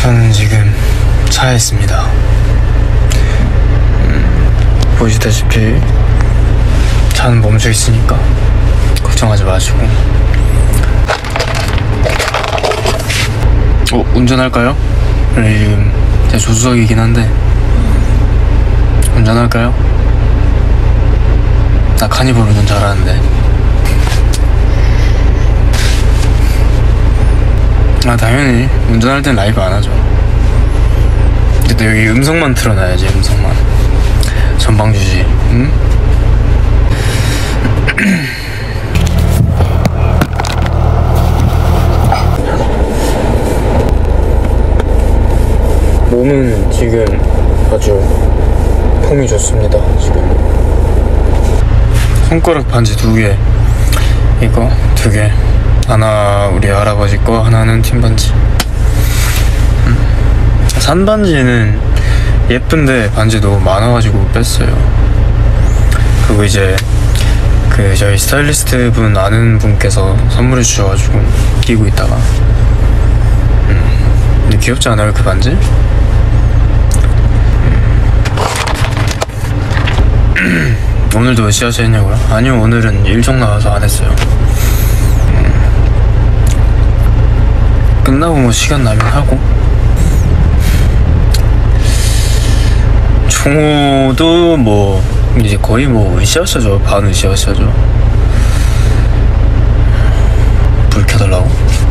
저는 지금 차에 있습니다. 보시다시피 차는 멈춰 있으니까 걱정하지 마시고. 운전할까요? 지금 제 조수석이긴 한데 운전할까요? 나 카니발 운전 잘하는데. 당연히 운전할 땐 라이브 안 하죠. 근데 또 여기 음성만 틀어놔야지. 음성만 전방 주지. 응? 몸은 지금 아주 폼이 좋습니다. 지금 손가락 반지 2개, 이거 2개, 하나 우리 할아버지 거, 하나는 팀 반지. 산 반지는 예쁜데 반지 너무 많아가지고 뺐어요. 그리고 이제 저희 스타일리스트 분 아는 분께서 선물해 주셔가지고 끼고 있다가. 근데 귀엽지 않아요, 그 반지? 오늘도 몇 시간째 했냐고요? 아니요, 오늘은 일정 나와서 안 했어요. 끝나고 뭐 시간 나면 하고. 총호도 뭐 이제 거의 뭐 으쌰으쌰죠. 반 으쌰으쌰죠. 불 켜달라고?